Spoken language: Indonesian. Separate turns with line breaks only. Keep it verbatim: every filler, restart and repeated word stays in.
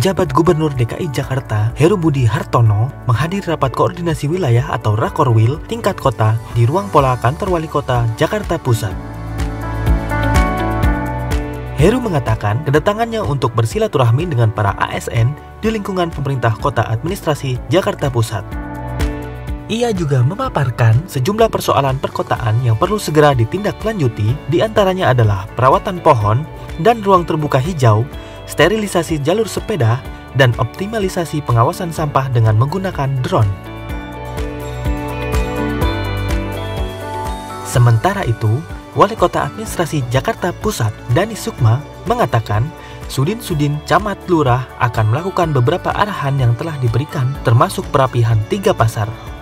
Penjabat Gubernur D K I Jakarta, Heru Budi Hartono, menghadiri rapat koordinasi wilayah atau Rakorwil tingkat kota di ruang pola kantor wali kota Jakarta Pusat. Heru mengatakan kedatangannya untuk bersilaturahmi dengan para A S N di lingkungan pemerintah kota administrasi Jakarta Pusat. Ia juga memaparkan sejumlah persoalan perkotaan yang perlu segera ditindaklanjuti, diantaranya adalah perawatan pohon dan ruang terbuka hijau, sterilisasi jalur sepeda, dan optimalisasi pengawasan sampah dengan menggunakan drone. Sementara itu, Wali Kota Administrasi Jakarta Pusat, Dani Sukma, mengatakan Sudin-Sudin Camat Lurah akan melakukan beberapa arahan yang telah diberikan, termasuk perapihan tiga pasar.